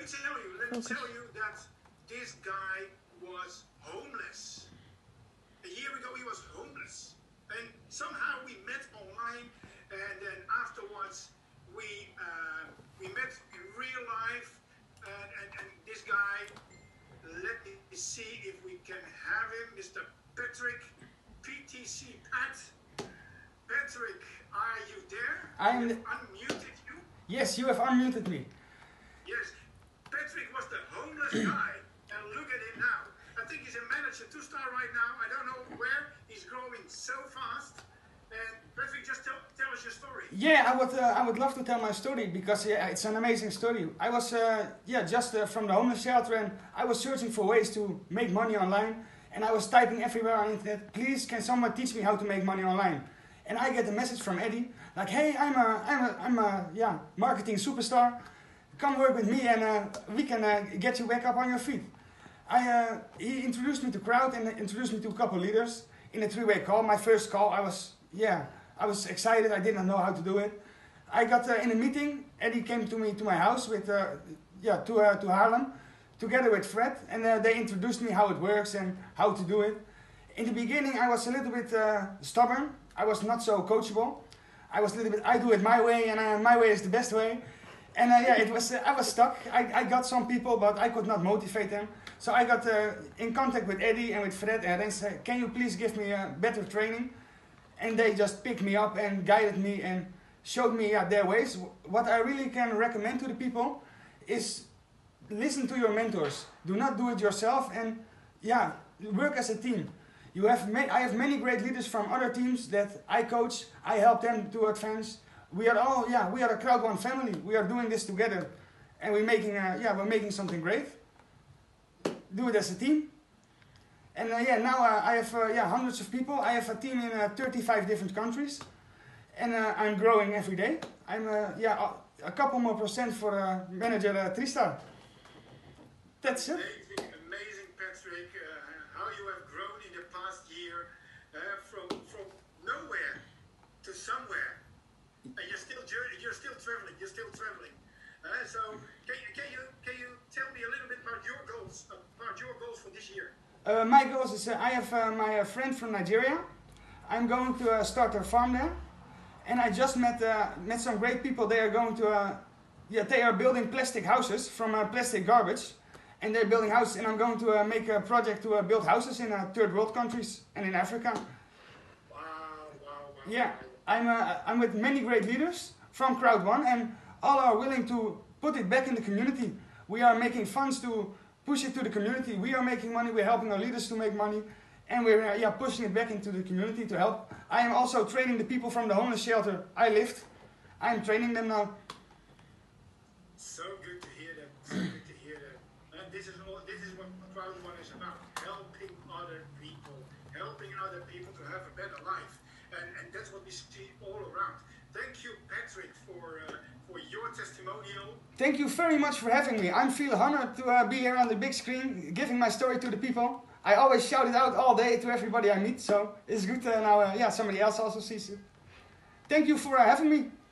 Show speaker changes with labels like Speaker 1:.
Speaker 1: let me tell you that this guy was homeless. A year ago he was homeless. And somehow we met online, and then afterwards we met in real life, and this guy, let me see if we can have him, Mr. Patrick, PTC Pat. Patrick, are you there?
Speaker 2: I am.
Speaker 1: Unmuted you?
Speaker 2: Yes, you have unmuted me.
Speaker 1: Yes, Patrick was the homeless guy, and look at him now. I think he's a manager, 2-star right now. I don't know where. He's growing so fast. And Patrick, just tell us your story.
Speaker 2: Yeah, I would love to tell my story because yeah, it's an amazing story. I was just from the homeless shelter, and I was searching for ways to make money online, and I was typing everywhere on the internet, please can someone teach me how to make money online? And I get a message from Eddie like, hey, I'm a marketing superstar. Come work with me, and we can get you back up on your feet. He introduced me to Crowd and introduced me to a couple leaders in a 3-way call. My first call, I was excited. I did not know how to do it. I got in a meeting. Eddie came to my house with to Haarlem, together with Fred, and they introduced me how it works and how to do it. In the beginning, I was a little bit stubborn. I was not so coachable. I was a little bit, I do it my way, and my way is the best way. And I was stuck. I got some people, but I could not motivate them. So I got in contact with Eddie and with Fred, and they said, can you please give me better training? And they just picked me up and guided me and showed me their ways. What I really can recommend to the people is listen to your mentors. Do not do it yourself, and work as a team. I have many great leaders from other teams that I coach. I help them to advance. We are a Crowd One family. We are doing this together, and we're making something great. Do it as a team. And now I have hundreds of people. I have a team in 35 different countries, and I'm growing every day. I'm a couple more percent for manager 3-star. That's it.
Speaker 1: Amazing, Patrick. How you have grown in the past year from nowhere to somewhere, and you're still traveling. So can you tell me a little bit about your goals for this year?
Speaker 2: My goals is I have my friend from Nigeria. I'm going to start a farm there, and I just met some great people. They are going to they are building plastic houses from plastic garbage, and they're building houses. And I'm going to make a project to build houses in third world countries and in Africa.
Speaker 1: Wow.
Speaker 2: Yeah, I'm with many great leaders from Crowd One, and all are willing to put it back in the community. We are making funds to push it to the community. We are making money. We're helping our leaders to make money, and we're pushing it back into the community to help. I am also training the people from the homeless shelter I lift. I'm training them now.
Speaker 1: So good to hear that. And this is what Crowd One is about: helping other people to have a better life, and that's what we see all around. Thank you, Patrick, for your testimonial.
Speaker 2: Thank you very much for having me. I feel honored to be here on the big screen, giving my story to the people. I always shout it out all day to everybody I meet, so it's good now somebody else also sees it. Thank you for having me.